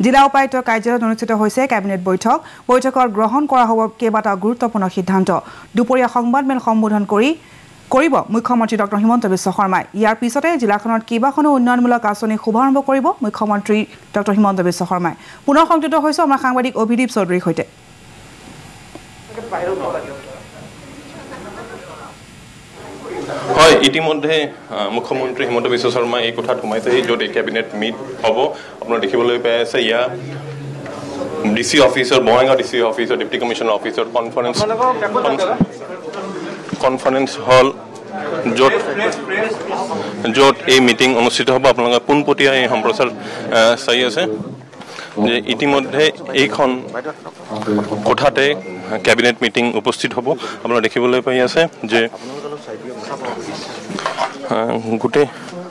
জিলা উপায়ুক্তৰ কাৰ্যালয়ত অনুষ্ঠিত হৈছে কেবিনেট বৈঠক বৈঠকত গ্ৰহণ কৰা হ'ব কেইবাটাও গুৰুত্বপূৰ্ণ সিদ্ধান্ত দুপৰীয়া সংবাদমেল সম্বোধন কৰিব মুখ্যমন্ত্ৰী ডক্টৰ হিমন্ত বিশ্ব শৰ্মাই ইয়াৰ পিছতে জিলাখনত কেইবাখনো উন্নয়নমূলক আঁচনি শুভাৰম্ভ কৰিব মুখ্যমন্ত্ৰী ডক্টৰ হিমন্ত বিশ্ব শৰ্মাই পুনৰ সংযুক্ত হৈছে আমাৰ সাংবাদিক অভিদীপ চৌধুৰীৰ সৈতে হয় ইতিমধ্যে মুখ্যমন্ত্ৰী হিমন্ত বিশ্ব শৰ্মা এই কথাত সোমাইছে য'ত এই কেবিনেট মিট হ'ব আপোনাৰ দেখিবলৈ পাই আছে ইয়াৰ ডিসি অফিসৰ বঙাইগাঁও ডিসি অফিসৰ ডিপ্টি কমিশনাৰ অফিসৰ কনফাৰেন্স হল য'ত এই মিটিং অনুষ্ঠিত হ'ব আপোনালোকে পোনপটীয়া এই সম্প্ৰচাৰ চাই আছে যে ইতিমধ্যে এইখন কোঠাতে কেবিনেট মিটিং উপস্থিত হ'ব আপোনালোকে দেখিবলৈ পাই আছে যে গোটেই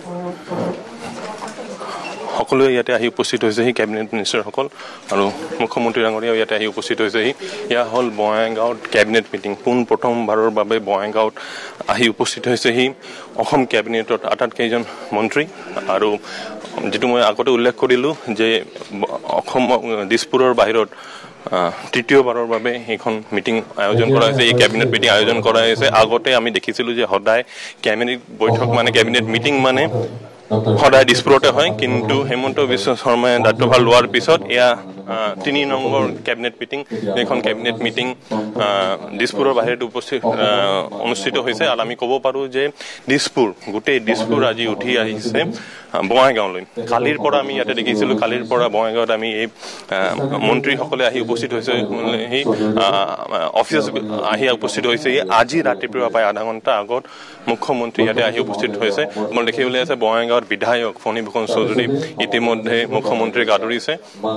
সকলোৱে ইয়াতে আহি উপস্থিত হৈছেহি কেবিনেট মিনিষ্টাৰসকল আৰু মুখ্যমন্ত্ৰী ডাঙৰীয়াও ইয়াতে আহি উপস্থিত হৈছেহি এয়া হ'ল বঙাইগাঁৱত কেবিনেট মিটিং প্ৰথমবাৰৰ বাবে বঙাইগাঁৱত আহি উপস্থিত হৈছেহি অসম কেবিনেটত আটাইকেইজন মন্ত্ৰী আৰু যেটো মই আগতে উল্লেখ কৰিলোঁ যে অসম দিছপুৰৰ বাহিৰত তৃতীয়বাৰৰ বাবে এইখন মিটিং আয়োজন কৰা হৈছে এই কেবিনেট মিটিং আয়োজন কৰা হৈছে আগতে আমি দেখিছিলোঁ যে সদায় কেবিনেট বৈঠক মানে কেবিনেট মিটিং মানে সদায় দিছপুৰতে হয় কিন্তু হেমন্ত বিশ্ব শৰ্মাই দায়িত্বভাৰ লোৱাৰ পিছত এয়া 3 নম্বৰ কেবিনেট মিটিং এইখন কেবিনেট মিটিং দিছপুৰৰ বাহিৰত অনুষ্ঠিত হৈছে আৰু আমি ক'ব পাৰোঁ যে গোটেই দিছপুৰ আজি উঠি আহিছে বঙাইগাঁৱলৈ কালিৰ পৰা আমি ইয়াতে দেখিছিলোঁ কালিৰ পৰা বঙাইগাঁৱত আমি এই মন্ত্ৰীসকলে আহি উপস্থিত হৈছে সেই অফিচ আহি উপস্থিত হৈছে আজি ৰাতিপুৱা প্ৰায় আধা ঘণ্টা আগত মুখ্যমন্ত্ৰী ইয়াতে আহি উপস্থিত হৈছে মই দেখিবলৈ আছে বঙাইগাঁৱৰ বিধায়ক ফণীভূষণ চৌধুৰী ইতিমধ্যে মুখ্যমন্ত্ৰীক আদৰিছে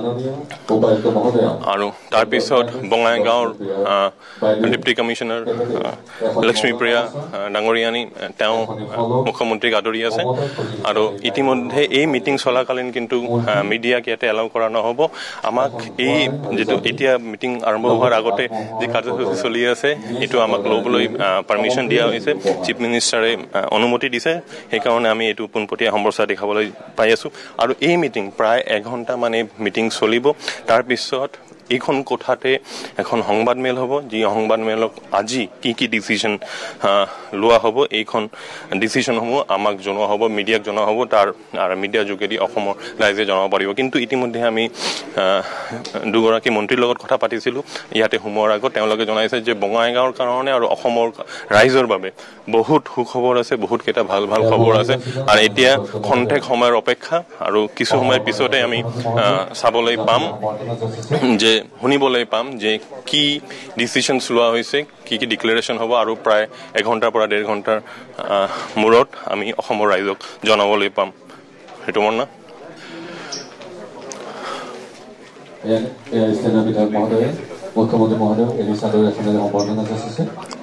আৰু তাৰপিছত বঙাইগাঁৱৰ ডিপ্টি কমিশনাৰ লক্ষ্মীপ্ৰিয়া ডাঙৰীয়ানী তেওঁ মুখ্যমন্ত্ৰীক আদৰি আছে আৰু ইতিমধ্যে এই মিটিং চলাকালীন কিন্তু মিডিয়াক ইয়াতে এলাউ কৰা নহ'ব আমাক এই যেটো এতিয়া মিটিং আৰম্ভ হোৱাৰ আগতে যি কাৰ্যসূচী চলি আছে এইটো আমাক ল'বলৈ পাৰ্মিশ্যন দিয়া হৈছে চিফ মিনিষ্টাৰে অনুমতি দিছে সেইকাৰণে আমি এইটো পোনপটীয়া সম্প্ৰচাৰ দেখাবলৈ পাই আছোঁ আৰু এই মিটিং প্ৰায় 1 ঘণ্টা মানে মিটিং চলিব তাৰপিছত এইখন কোঠাতে এখন সংবাদমেল হ'ব যি সংবাদমেলক আজি কি ডিসিশন লোৱা হ'ব এইখন ডিসিশনসমূহ আমাক জনোৱা হ'ব মিডিয়াক জনোৱা হ'ব তাৰ আৰু মিডিয়া যোগেদি অসমৰ ৰাইজে জনাব পাৰিব কিন্তু ইতিমধ্যে আমি দুগৰাকী মন্ত্ৰীৰ লগত কথা পাতিছিলোঁ ইয়াতে সোমোৱাৰ আগত তেওঁলোকে জনাইছে যে বঙাইগাঁৱৰ কাৰণে আৰু অসমৰ ৰাইজৰ বাবে বহুত সুখবৰ আছে বহুত কেইটা ভাল খবৰ আছে আৰু এতিয়া খন্তেক সময়ৰ অপেক্ষা আৰু কিছু সময়ৰ পিছতে আমি চাবলৈ পাম যে শুনিবলৈ পাম যে কি ডিসিশনছ লোৱা হৈছে কি ডিক্লেৰেশ্যন হ'ব আৰু প্ৰায় 1 ঘণ্টাৰ পৰা 1.5 ঘণ্টাৰ মূৰত আমি অসমৰ ৰাইজক জনাবলৈ পাম সেইটো মন না মুখ্যমন্ত্ৰী মহোদয় এলিছাদৰ এখনে সম্বৰ্ধনা যাচিছে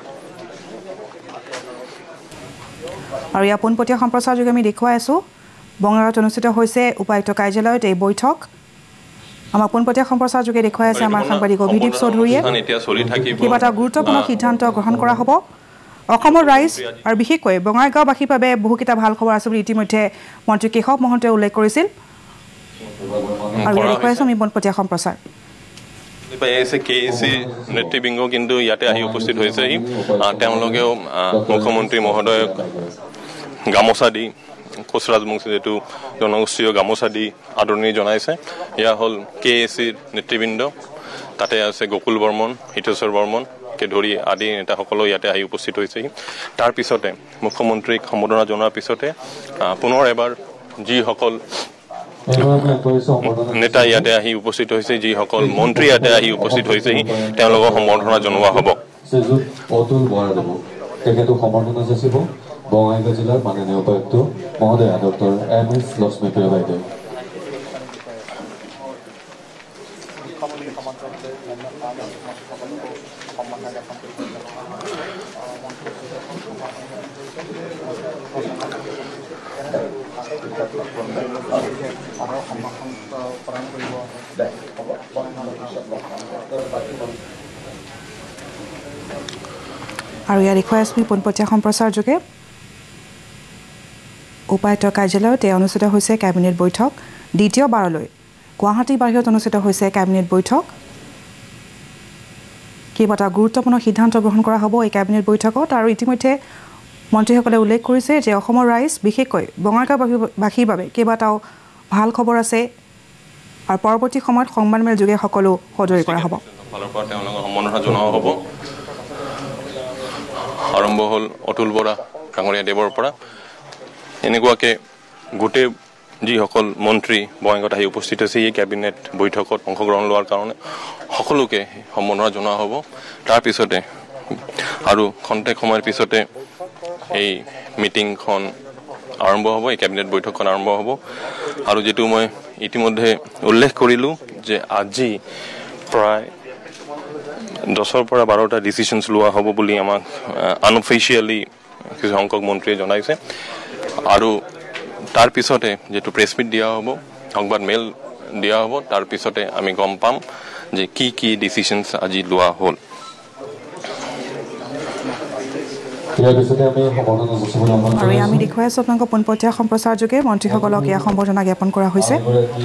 আৰু ইয়াৰ পোনপটীয়া সম্প্ৰচাৰ যোগে আমি দেখুৱাই আছোঁ বঙাইগাঁৱত অনুষ্ঠিত হৈছে উপায়ুক্ত কাৰ্যালয়ত এই বৈঠক আমাক পোনপটীয়া সম্প্ৰচাৰ যোগে দেখুৱাই আছে আমাৰ সাংবাদিক অভিদীপ চৌধুৰীয়ে কেইবাটাও গুৰুত্বপূৰ্ণ সিদ্ধান্ত গ্ৰহণ কৰা হ'ব অসমৰ ৰাইজ আৰু বিশেষকৈ বঙাইগাঁওবাসীৰ বাবে বহুকেইটা ভাল খবৰ আছে বুলি ইতিমধ্যে মন্ত্ৰী কেশৱ মহন্তই উল্লেখ কৰিছিল আৰু দেখুৱাই আছোঁ আমি পোনপটীয়া সম্প্ৰচাৰ কেএচি নেতৃবৃন্দ কিন্তু ইয়াতে আহি উপস্থিত হৈছেহি তেওঁলোকেও মুখ্যমন্ত্ৰী মহোদয়ক গামোচা দি কোচ ৰাজবংশী যেটো জনগোষ্ঠীয় গামোচা দি আদৰণি জনাইছে এয়া হ'ল কেএচিৰ নেতৃবৃন্দ তাতে আছে গকুল বৰ্মন হিতেশ্বৰ বৰ্মন কে ধৰি আদি নেতাসকলো ইয়াতে আহি উপস্থিত হৈছেহি তাৰ পিছতে মুখ্যমন্ত্ৰীক সম্বোধনা জনোৱাৰ পিছতে পুনৰ এবাৰ যিসকল নেতা ইয়াতে আহি উপস্থিত হৈছে যিসকল মন্ত্ৰী ইয়াতে আহি উপস্থিত হৈছেহি তেওঁলোকক সম্বৰ্ধনা জনোৱা হ'ব বঙাইগাঁও জিলাৰ মাননীয় উপায়ুক্ত মহোদয়া ডক্টৰ এম.এছ. লক্ষ্মীপ্ৰিয়া বাইদেউ আৰু ইয়াৰ দেখুৱাই আছোঁ পোনপটীয়া সম্প্ৰচাৰ যোগে উপায়ুক্তৰ কাৰ্যালয়ত অনুষ্ঠিত হৈছে কেবিনেট বৈঠক দ্বিতীয়বাৰলৈ গুৱাহাটী বাহিৰত অনুষ্ঠিত হৈছে কেবিনেট বৈঠক কেইবাটা গুৰুত্বপূৰ্ণ সিদ্ধান্ত গ্ৰহণ কৰা হ'ব এই কেবিনেট বৈঠকত আৰু ইতিমধ্যে মন্ত্ৰীসকলে উল্লেখ কৰিছে যে অসমৰ ৰাইজ বিশেষকৈ বঙাইগাঁওবাসীৰ বাবে কেইবাটাও ভাল খবৰ আছে আৰু পৰৱৰ্তী সময়ত সংবাদমেল যোগে সকলো সদৰি কৰা হ'ব আৰম্ভ হ'ল অতুল বৰা ডাঙৰীয়া দেৱৰ পৰা এনেকুৱাকে গোটেই যিসকল মন্ত্ৰী বঙাইগাঁৱত আহি উপস্থিত আছে এই কেবিনেট বৈঠকত অংশগ্ৰহণ লোৱাৰ কাৰণে সকলোকে সম্বৰ্ধনা জনোৱা হ'ব তাৰ পিছতে আৰু খন্তেক সময়ৰ পিছতে এই মিটিংখন আৰম্ভ হ'ব এই কেবিনেট বৈঠকখন আৰম্ভ হ'ব আৰু যেটো মই ইতিমধ্যে উল্লেখ কৰিলো যে আজি প্ৰায় 10 পৰা 12টা ডিসিশনস লোৱা হ'ব বুলি আমাক আনঅফিচিয়ালি কিছু সংখ্যক মন্ত্ৰীয়ে জনাইছে আৰু তাৰ পিছতে যেটো প্ৰেছ মিট দিয়া হ'ব সংবাদ মেল দিয়া হ'ব তাৰ পিছতে আমি গম পাম যে কি ডিসিশনস আজি লোৱা হ'ল আৰু আমি দেখুৱাই আছো আপোনালোকক পোনপটীয়া সম্প্ৰচাৰ যোগে মন্ত্ৰীসকলক ইয়াৰ সম্বৰ্ধনা জ্ঞাপন কৰা হৈছে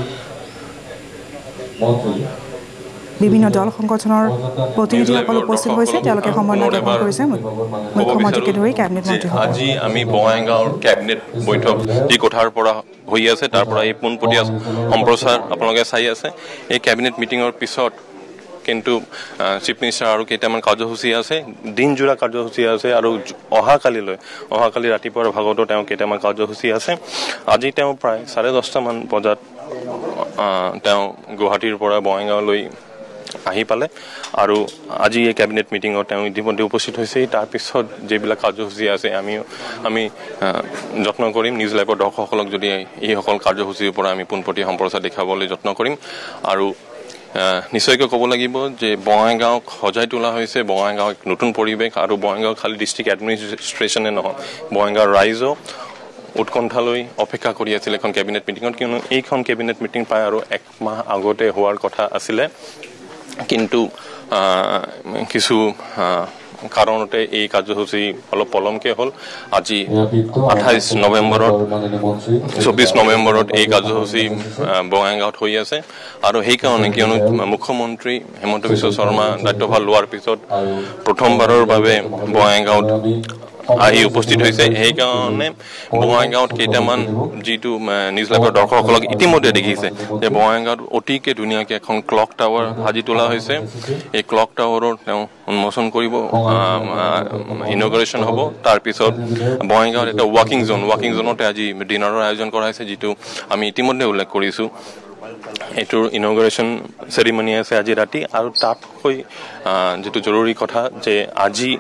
বিভিন্ন দল সংগঠনৰ প্ৰতিনিধিসকল উপস্থিত হৈছে তেওঁলোকে সম্বৰ্ধনা জ্ঞাপন কৰিছে মুখ্যমন্ত্ৰীকে ধৰি কেবিনেট মন্ত্ৰীসকল আজি আমি বঙাইগাঁৱৰ কেবিনেট বৈঠক যি কোঠাৰ পৰা হৈ আছে তাৰ পৰা এই পোনপটীয়া সম্প্ৰচাৰ আপোনালোকে চাই আছে এই কেবিনেট মিটিঙৰ পিছত কিন্তু চিফ মিনিষ্টাৰ আৰু কেইটামান কাৰ্যসূচী আছে দিনজোৰা কাৰ্যসূচী আছে আৰু অহাকালি ৰাতিপুৱাৰ ভাগতো তেওঁ কেইটামান কাৰ্যসূচী আছে আজি তেওঁ প্ৰায় 10:30 মান বজাত তেওঁ গুৱাহাটীৰ পৰা বঙাইগাঁৱলৈ আহি পালে আৰু আজি এই কেবিনেট মিটিঙত তেওঁ ইতিমধ্যে উপস্থিত হৈছে তাৰ পিছত যেবিলাক কাৰ্যসূচী আছে আমি যত্ন কৰিম নিউজ লাইভৰ দৰ্শকসকলক যদি এই সকল কাৰ্যসূচীৰ পৰা আমি পোনপটীয়া সম্প্ৰচাৰ দেখাবলৈ যত্ন কৰিম আৰু নিশ্চয়কৈ ক'ব লাগিব যে বঙাইগাঁওক সজাই তোলা হৈছে বঙাইগাঁও এক নতুন পৰিৱেশ আৰু বঙাইগাঁও খালি ডিষ্ট্ৰিক্ট এডমিনিষ্ট্ৰেশ্যনে নহয় বঙাইগাঁৱৰ ৰাইজো উৎকণ্ঠালৈ অপেক্ষা কৰি আছিল এখন কেবিনেট মিটিঙত কিয়নো এইখন কেবিনেট মিটিং প্ৰায় আৰু 1 মাহ আগতে হোৱাৰ কথা আছিলে কিন্তু কিছু কাৰণতে এই কাৰ্যসূচী অলপ পলমকে হ'ল আজি 24 নৱেম্বৰত এই কাৰ্যসূচী বঙাইগাঁৱত হৈ আছে আৰু সেই কাৰণে কিয়নো মুখ্যমন্ত্ৰী হেমন্ত বিশ্ব শৰ্মা দায়িত্বভাৰ লোৱাৰ পিছত প্ৰথমবাৰৰ বাবে বঙাইগাঁৱত আহি উপস্থিত হৈছে সেই কাৰণে বঙাইগাঁৱত কেইটামান যিটো নিউজ লাইভৰ দৰ্শকসকলক ইতিমধ্যে দেখিছে যে বঙাইগাঁৱত অতিকে ধুনীয়াকৈ এখন ক্লক টাৱাৰ সাজি তোলা হৈছে এই ক্লক টাৱাৰৰ তেওঁ উন্মোচন কৰিব ইনগ্ৰেশ্যন হ'ব তাৰ পিছত বঙাইগাঁৱত এটা ৱাকিং জোনতে আজি ডিনাৰৰ আয়োজন কৰা হৈছে যিটো আমি ইতিমধ্যে উল্লেখ কৰিছো এটোৰ ইনগ্ৰেশ্যন চেৰিমনি আছে আজি ৰাতি আৰু তাতকৈ যেটো জৰুৰী কথা যে আজি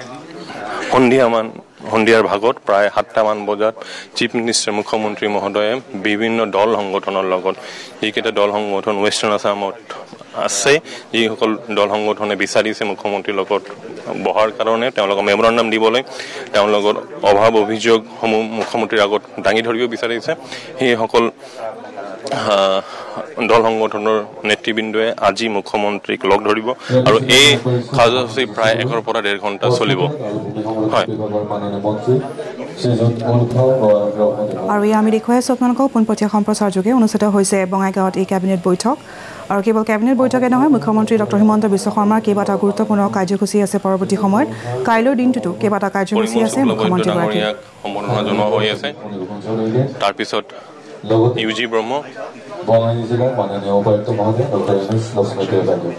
সন্ধিয়াৰ ভাগত প্ৰায় 7টা মান বজাত চিফ মিনিষ্টাৰ মুখ্যমন্ত্ৰী মহোদয়ে বিভিন্ন দল সংগঠনৰ লগত যিকেইটা দল সংগঠন ৱেষ্টাৰ্ণ আসামত আছে যিসকল দল সংগঠনে বিচাৰিছে মুখ্যমন্ত্ৰীৰ লগত বহাৰ কাৰণে তেওঁলোকক মেমৰেণ্ডাম দিবলৈ তেওঁলোকৰ অভাৱ অভিযোগসমূহ মুখ্যমন্ত্ৰীৰ আগত দাঙি ধৰিব বিচাৰিছে সেইসকল দল সংগঠনৰ নেতৃবৃন্দয়ে আজি মুখ্যমন্ত্ৰীক লগ ধৰিব আৰু এই কাৰ্যসূচী প্ৰায় 1 পৰা 1.5 ঘণ্টা চলিব হয় আৰু আমি দেখুৱাই আছো আপোনালোকক পোনপটীয়া সম্প্ৰচাৰ যোগে অনুষ্ঠিত হৈছে বঙাইগাঁৱত এই কেবিনেট বৈঠক আৰু কেৱল কেবিনেট বৈঠকে নহয় মুখ্যমন্ত্ৰী ডক্টৰ হিমন্ত বিশ্ব শৰ্মাৰ কেইবাটা গুৰুত্বপূৰ্ণ কাৰ্যসূচী আছে পৰৱৰ্তী সময়ত কাইলৈৰ দিনটোতো কেইবাটা কাৰ্যসূচী আছে মুখ্যমন্ত্ৰীগৰাকীৰ সম্বৰ্ধনা জনোৱা হৈ আছে তাৰ পিছত ইউজি ব্ৰহ্ম বঙাইগাঁও জিলাৰ মাননীয় উপায়ুক্ত মহোদয় ডক্টৰ এম.এছ. লক্ষ্মীপ্ৰিয়া বাইদেউ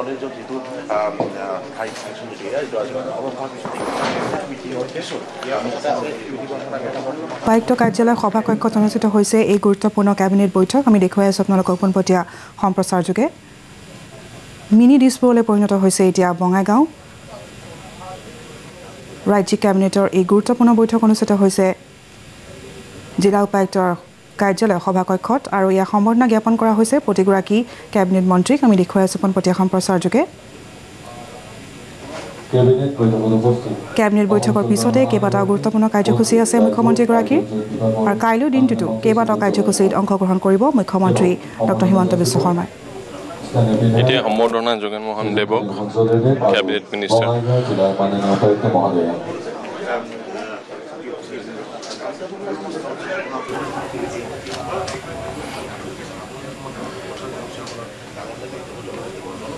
উপায়ুক্ত কাৰ্যালয় সভাকক্ষত অনুষ্ঠিত হৈছে এই গুৰুত্বপূৰ্ণ কেবিনেট বৈঠক আমি দেখুৱাই আছো আপোনালোকক পোনপটীয়া সম্প্ৰচাৰ যোগে মিনি দিছপুৰলৈ পৰিণত হৈছে এতিয়া বঙাইগাঁও ৰাজ্যিক কেবিনেটৰ এই গুৰুত্বপূৰ্ণ বৈঠক অনুষ্ঠিত হৈছে জিলা উপায়ুক্তৰ কাৰ্যালয় সভাকক্ষত আৰু ইয়াৰ সম্বৰ্ধনা জ্ঞাপন কৰা হৈছে প্ৰতিগৰাকী কেবিনেট মন্ত্ৰীক আমি দেখুৱাই আছো পোনপটীয়া সম্প্ৰচাৰ যোগে কেবিনেট বৈঠকৰ পিছতে কেইবাটাও গুৰুত্বপূৰ্ণ কাৰ্যসূচী আছে মুখ্যমন্ত্ৰীগৰাকীৰ আৰু কাইলৈৰ দিনটোতো কেইবাটাও কাৰ্যসূচীত অংশগ্ৰহণ কৰিব মুখ্যমন্ত্ৰী ডক্টৰ হিমন্ত বিশ্ব শৰ্মাই এতিয়া সম্বৰ্ধনা জগনমোহন দেৱক কেবিনেট মিনিষ্টাৰ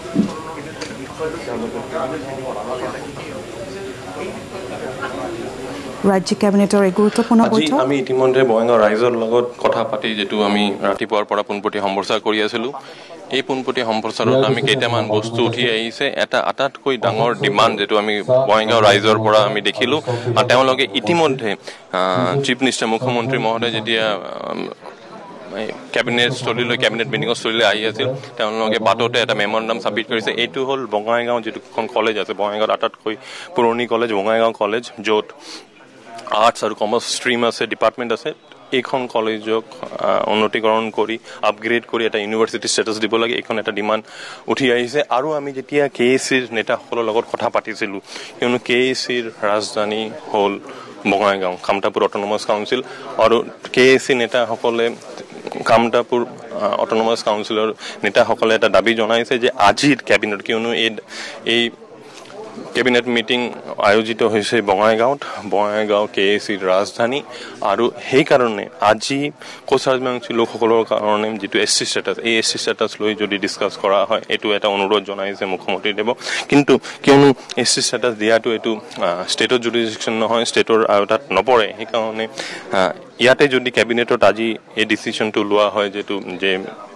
ৰাজ্যিক কেবিনেটৰ এক গুৰুত্বপূৰ্ণ বৈঠক আমি ইতিমধ্যে বঙাইগাঁও ৰাইজৰ লগত কথা পাতি যেটো আমি ৰাতিপুৱাৰ পৰা পোনপটীয়া সম্প্ৰচাৰ কৰি আছিলোঁ এই পোনপটীয়া সম্প্ৰচাৰত আমি কেইটামান বস্তু উঠি আহিছে এটা আটাইতকৈ ডাঙৰ ডিমাণ্ড যেটো আমি বঙাইগাঁও ৰাইজৰ পৰা আমি দেখিলোঁ আৰু তেওঁলোকে ইতিমধ্যে চিফ মিনিষ্টাৰ মুখ্যমন্ত্ৰী মহোদয় যেতিয়া কেবিনেট স্থলীলৈ কেবিনেট মিটিঙৰ স্থলীলৈ আহি আছিল তেওঁলোকে বাটতে এটা মেমৰেণ্ডাম ছাবমিট কৰিছে এইটো হ'ল বঙাইগাঁও যিটোখন কলেজ আছে বঙাইগাঁৱত আটাইতকৈ পুৰণি কলেজ বঙাইগাঁও কলেজ য'ত আৰ্টছ আৰু কমাৰ্চ ষ্ট্ৰীম আছে ডিপাৰ্টমেণ্ট আছে এইখন কলেজক উন্নতিকৰণ কৰি আপগ্ৰেড কৰি এটা ইউনিভাৰ্চিটি ষ্টেটাছ দিব লাগে এইখন এটা ডিমাণ্ড উঠি আহিছে আৰু আমি যেতিয়া KACৰ নেতাসকলৰ লগত কথা পাতিছিলোঁ কিয়নো KACৰ ৰাজধানী হ'ল বঙাইগাঁও কামতাপুৰ অট'নমাছ কাউন্সিল আৰু KAC নেতাসকলে কামতাপুৰ অট'নমাছ কাউন্সিলৰ নেতাসকলে এটা দাবী জনাইছে যে আজিৰ কেবিনেট কিয়নো এই কেবিনেট মিটিং আয়োজিত হৈছে বঙাইগাঁৱত বঙাইগাঁও KACৰ ৰাজধানী আৰু সেইকাৰণে আজি কোচ ৰাজবংশী লোকসকলৰ কাৰণে যিটো SC ষ্টেটাছ এই SC ষ্টেটাছ লৈ যদি ডিছকাছ কৰা হয় এইটো এটা অনুৰোধ জনাইছে মুখ্যমন্ত্ৰীদেৱ কিন্তু কিয়নো SC ষ্টেটাছ দিয়াটো এইটো ষ্টেটৰ জুৰিডিকশ্যন নহয় ষ্টেটৰ আওতাত নপৰে সেইকাৰণে ইয়াতে যদি কেবিনেটত আজি এই ডিচিশ্যনটো লোৱা হয় যেটো যে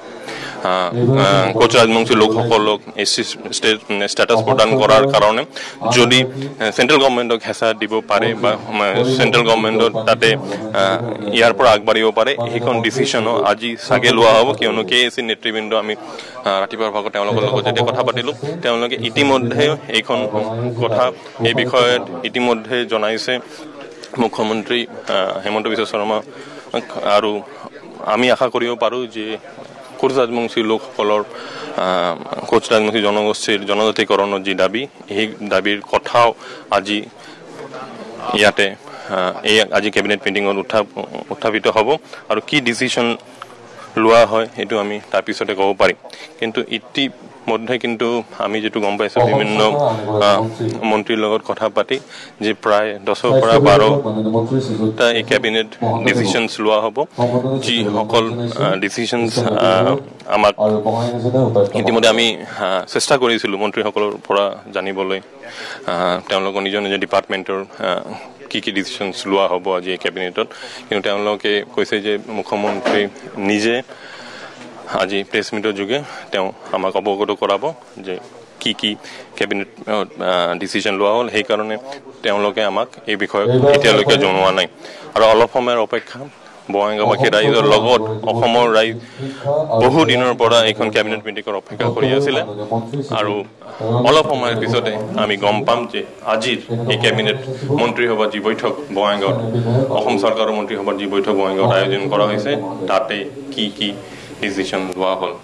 কোচ ৰাজবংশী লোকসকলক SC ষ্টেটাছ প্ৰদান কৰাৰ কাৰণে যদি চেণ্ট্ৰেল গভৰ্ণমেণ্টক হেঁচা দিব পাৰে বা চেণ্ট্ৰেল গভৰ্ণমেণ্টত তাতে ইয়াৰ পৰা আগবাঢ়িব পাৰে সেইখন ডিচিশ্যনো আজি চাগে লোৱা হ'ব কিয়নো KAC নেতৃবৃন্দ আমি ৰাতিপুৱাৰ ভাগত তেওঁলোকৰ লগত যেতিয়া কথা পাতিলোঁ তেওঁলোকে ইতিমধ্যে এইখন কথা এই বিষয়ত ইতিমধ্যে জনাইছে মুখ্যমন্ত্ৰী হেমন্ত বিশ্ব শৰ্মা আৰু আমি আশা কৰিব পাৰোঁ যে কোচ ৰাজবংশী লোকসকলৰ কোচ ৰাজবংশী জনগোষ্ঠীৰ জনজাতিকৰণৰ যি দাবী এই দাবীৰ কথাও আজি ইয়াতে আজি কেবিনেট মিটিঙত উত্থাপিত হ'ব আৰু কি ডিচিশ্যন লোৱা হয় এইটো আমি তাৰপিছতে ক'ব পাৰিম কিন্তু ইতিমধ্যে কিন্তু আমি যেটো গম পাইছোঁ বিভিন্ন মন্ত্ৰীৰ লগত কথা পাতি যে প্ৰায় 10ৰ পৰা 12টা এই কেবিনেট ডিচিশ্যনছ লোৱা হ'ব যিসকল ডিচিশ্যনছ আমাক ইতিমধ্যে আমি চেষ্টা কৰিছিলোঁ মন্ত্ৰীসকলৰ পৰা জানিবলৈ তেওঁলোকৰ নিজৰ নিজৰ ডিপাৰ্টমেণ্টৰ কি ডিচিশ্যনছ লোৱা হ'ব আজি এই কেবিনেটত কিন্তু তেওঁলোকে কৈছে যে মুখ্যমন্ত্ৰী নিজে আজি প্ৰেছ মিটৰ যোগে তেওঁ আমাক অৱগত কৰাব যে কি কেবিনেট ডিচিশ্যন লোৱা হ'ল সেইকাৰণে তেওঁলোকে আমাক এই বিষয়ে এতিয়ালৈকে জনোৱা নাই আৰু অলপ সময়ৰ অপেক্ষা বঙাইগাঁওবাসী ৰাইজৰ লগত অসমৰ ৰাইজ বহু দিনৰ পৰা এইখন কেবিনেট মিটিঙৰ অপেক্ষা কৰি আছিলে আৰু অলপ সময়ৰ পিছতে আমি গম পাম যে আজিৰ এই কেবিনেট মন্ত্ৰীসভাৰ যি বৈঠক বঙাইগাঁৱত অসম চৰকাৰৰ মন্ত্ৰীসভাৰ যি বৈঠক বঙাইগাঁৱত আয়োজন কৰা হৈছে তাতে কি ডিচিশ্যন লোৱা হ'ল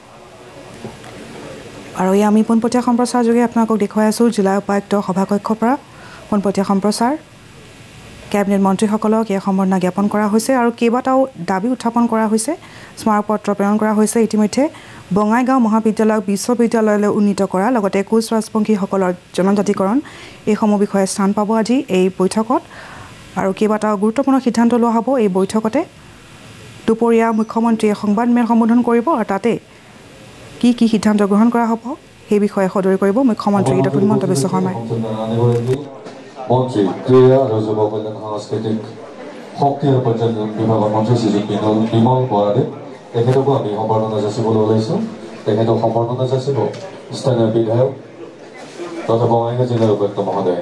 আৰু এই আমি পোনপটীয়া সম্প্ৰচাৰ যোগে আপোনালোকক দেখুৱাই আছোঁ জিলা উপায়ুক্ত সভাকক্ষৰ পৰা পোনপটীয়া সম্প্ৰচাৰ কেবিনেট মন্ত্ৰীসকলক এই সম্বৰ্ধনা জ্ঞাপন কৰা হৈছে আৰু কেইবাটাও দাবী উত্থাপন কৰা হৈছে স্মাৰকপত্ৰ প্ৰেৰণ কৰা হৈছে ইতিমধ্যে বঙাইগাঁও মহাবিদ্যালয়ক বিশ্ববিদ্যালয়লৈ উন্নীত কৰা লগতে কোচ ৰাজবংশীসকলৰ জনজাতিকৰণ এইসমূহ বিষয়ে স্থান পাব আজি এই বৈঠকত আৰু কেইবাটাও গুৰুত্বপূৰ্ণ সিদ্ধান্ত লোৱা হ'ব এই বৈঠকতে দুপৰীয়া মুখ্যমন্ত্ৰীয়ে সংবাদমেল সম্বোধন কৰিব আৰু তাতে কি সিদ্ধান্ত গ্ৰহণ কৰা হ'ব সেই বিষয়ে সদৰি কৰিব মুখ্যমন্ত্ৰী ডক্টৰ হিমন্ত বিশ্ব শৰ্মাই মন্ত্ৰী ক্ৰীড়া আৰু যুৱ কল্যাণ সাংস্কৃতিক শক্তি আৰু পৰ্যটন বিভাগৰ মন্ত্ৰী শ্ৰীযুত বিমল বৰাদে তেখেতকো আমি সম্বৰ্ধনা যাচিবলৈ ওলাইছোঁ তেখেতক সম্বৰ্ধনা যাচিব স্থানীয় বিধায়ক তথা বঙাইগাঁও জিলাৰ উপায়ুক্ত মহোদয়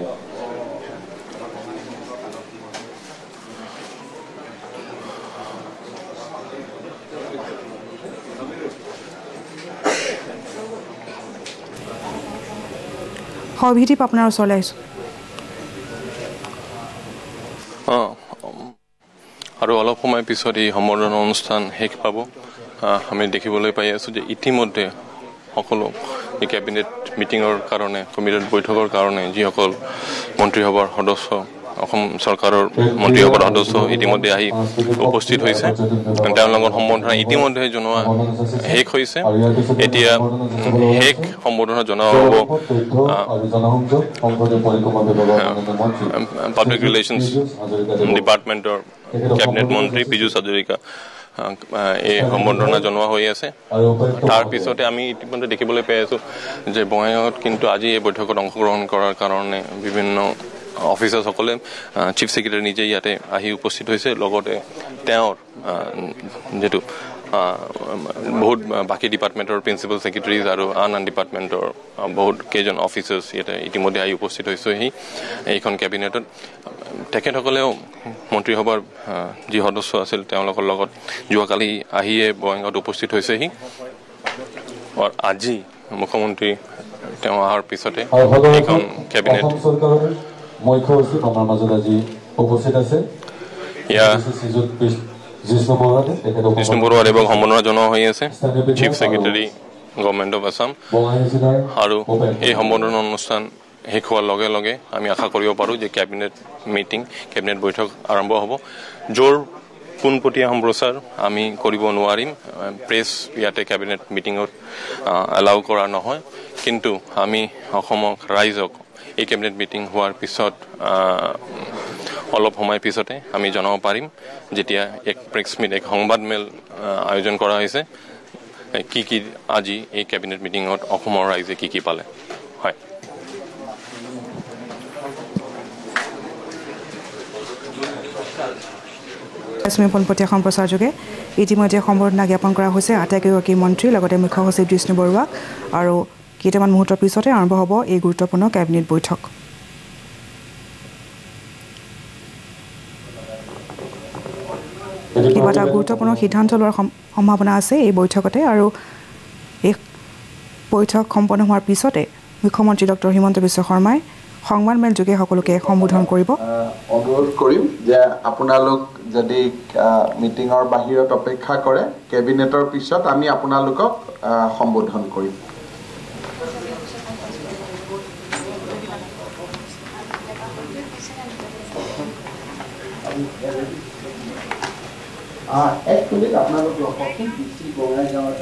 অভিদীপ আপোনাৰ ওচৰলৈ আহিছোঁ আৰু অলপ সময় পিছত এই সম্বৰ্ধনা অনুষ্ঠান শেষ পাব আমি দেখিবলৈ পাই আছোঁ যে ইতিমধ্যে সকলো এই কেবিনেট মিটিঙৰ কাৰণে কমিটিৰ বৈঠকৰ কাৰণে যিসকল মন্ত্ৰীসভাৰ সদস্য অসম চৰকাৰৰ মন্ত্ৰীসভাৰ সদস্য ইতিমধ্যে আহি উপস্থিত হৈছে তেওঁলোকৰ সম্বৰ্ধনা ইতিমধ্যে জনোৱা শেষ হৈছে এতিয়া শেষ সম্বৰ্ধনা জনোৱা হ'ব পাব্লিক ৰিলেশ্যনছ ডিপাৰ্টমেণ্টৰ কেবিনেট মন্ত্ৰী পীযুষ হাজৰিকা এই সম্বৰ্ধনা জনোৱা হৈ আছে তাৰ পিছতে আমি ইতিমধ্যে দেখিবলৈ পাই আছো যে বঙাইগাঁৱত কিন্তু আজি এই বৈঠকত অংশগ্ৰহণ কৰাৰ কাৰণে বিভিন্ন অফিচাৰসকলে চিফ সেক্ৰেটাৰী নিজে ইয়াতে আহি উপস্থিত হৈছে লগতে তেওঁৰ যেটো বহুত বাকি ডিপাৰ্টমেন্টৰ প্ৰিন্সিপাল সেক্ৰেটাৰীজ আৰু আন ডিপাৰ্টমেন্টৰ বহুত কেজন অফিচাৰ্স ইয়াতে ইতিমধ্যে আহি উপস্থিত হৈছে এইখন কেবিনেটত তেখেতসকলেও মন্ত্ৰীসভাৰ যি সদস্য আছিল তেওঁলোকৰ লগত যোৱাকালি আহিয়ে বঙাইগাঁৱত উপস্থিত হৈছেহি আৰু আজি মুখ্যমন্ত্ৰী তেওঁ অহাৰ পিছতে এইখন কেবিনেট মুখ্য সচিব আমাৰ মাজত আজি উপস্থিত আছে জিষ্ণু বৰুৱাদেৱক সম্বৰ্ধনা জনোৱা হৈ আছে chief secretary government of Assam আৰু এই সম্বৰ্ধনা অনুষ্ঠান শেষ হোৱাৰ লগে লগে আমি আশা কৰিব পাৰোঁ যে কেবিনেট বৈঠক আৰম্ভ হ'ব যোৰ পোনপটীয়া সম্প্ৰচাৰ আমি কৰিব নোৱাৰিম প্ৰেছ ইয়াতে কেবিনেট মিটিঙত এলাউ কৰা নহয় কিন্তু আমি অসমক ৰাইজক এই কেবিনেট মিটিং হোৱাৰ পিছত অলপ সময় পিছতে আমি জনাব পাৰিম যেতিয়া এক প্ৰেছ মিট এক সংবাদমেল আয়োজন কৰা হৈছে কি আজি এই কেবিনেট মিটিঙত অসমৰ ৰাইজে কি পালে হয় পোনপটীয়া সম্প্ৰচাৰ যোগে ইতিমধ্যে সম্বৰ্ধনা জ্ঞাপন কৰা হৈছে আটাইকেইগৰাকী মন্ত্ৰী লগতে মুখ্য সচিব জিষ্ণু বৰুৱাক আৰু কেইটামান মুহূৰ্তৰ পিছতে আৰম্ভ হ'ব এই গুৰুত্বপূৰ্ণ কেবিনেট বৈঠক কিবা এটা গুৰুত্বপূৰ্ণ সিদ্ধান্ত লোৱাৰ সম্ভাৱনা আছে এই বৈঠকতে আৰু এই বৈঠক সম্পন্ন হোৱাৰ পিছতে মুখ্যমন্ত্ৰী ডক্টৰ হিমন্ত বিশ্ব শৰ্মাই সংবাদমেল যোগে সকলোকে সম্বোধন কৰিব অনুৰোধ কৰিম যে আপোনালোক যদি মিটিঙৰ বাহিৰত অপেক্ষা কৰে কেবিনেটৰ পিছত আমি আপোনালোকক সম্বোধন কৰিম এক মিনিট আপোনালোক ৰখক ডিসি বঙাইগাঁৱৰ